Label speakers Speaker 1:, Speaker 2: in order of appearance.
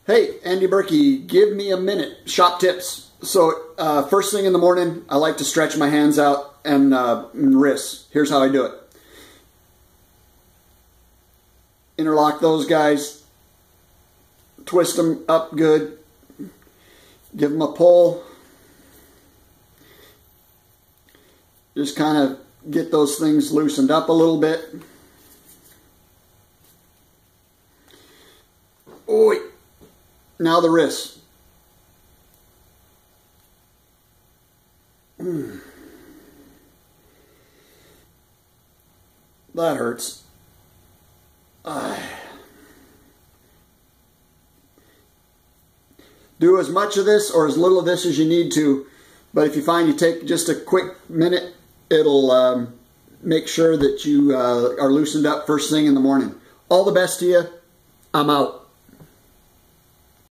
Speaker 1: Hey, Andy Birkey, give me a minute. Shop tips. So first thing in the morning, I like to stretch my hands out and wrists. Here's how I do it. Interlock those guys. Twist them up good. Give them a pull. Just kind of get those things loosened up a little bit. Oi. Now the wrists. That hurts. Do as much of this or as little of this as you need to, but if you find you take just a quick minute, it'll make sure that you are loosened up first thing in the morning. All the best to you. I'm out.